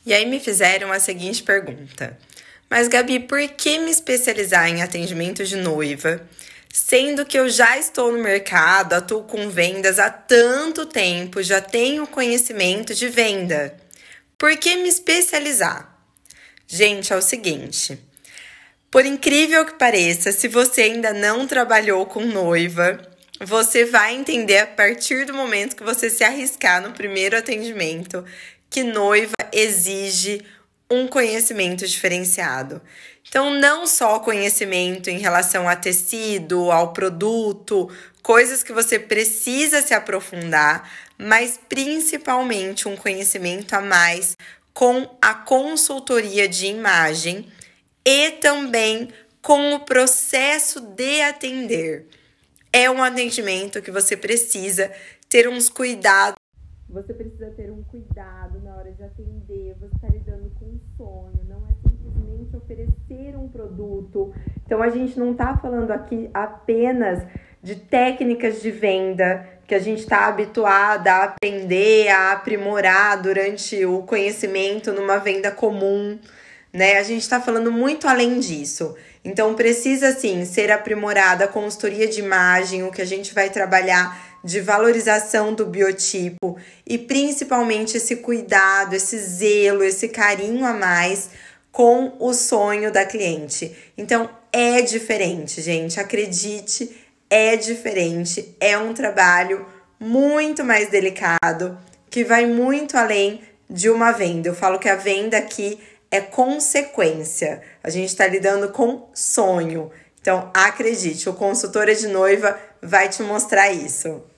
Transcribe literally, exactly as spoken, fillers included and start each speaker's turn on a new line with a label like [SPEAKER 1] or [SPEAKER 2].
[SPEAKER 1] E aí me fizeram a seguinte pergunta: mas Gabi, por que me especializar em atendimento de noiva, sendo que eu já estou no mercado, atuo com vendas há tanto tempo, já tenho conhecimento de venda? Por que me especializar? Gente, é o seguinte, por incrível que pareça, se você ainda não trabalhou com noiva, você vai entender a partir do momento que você se arriscar no primeiro atendimento que noiva exige um conhecimento diferenciado. Então, não só conhecimento em relação a tecido, ao produto, coisas que você precisa se aprofundar, mas principalmente um conhecimento a mais com a consultoria de imagem e também com o processo de atender. É um atendimento que você precisa ter uns cuidados. Você precisa ter um cuidado na hora de atender, você está lidando com um sonho, não é simplesmente oferecer um produto. Então, a gente não está falando aqui apenas de técnicas de venda que a gente está habituada a aprender, a aprimorar durante o conhecimento numa venda comum, né? A gente está falando muito além disso. Então, precisa, sim, ser aprimorada a consultoria de imagem, o que a gente vai trabalhar de valorização do biotipo e principalmente esse cuidado, esse zelo, esse carinho a mais com o sonho da cliente. Então, é diferente, gente, acredite, é diferente, é um trabalho muito mais delicado, que vai muito além de uma venda. Eu falo que a venda aqui é consequência, a gente está lidando com sonho. Então, acredite, o Consultora de Noiva vai te mostrar isso.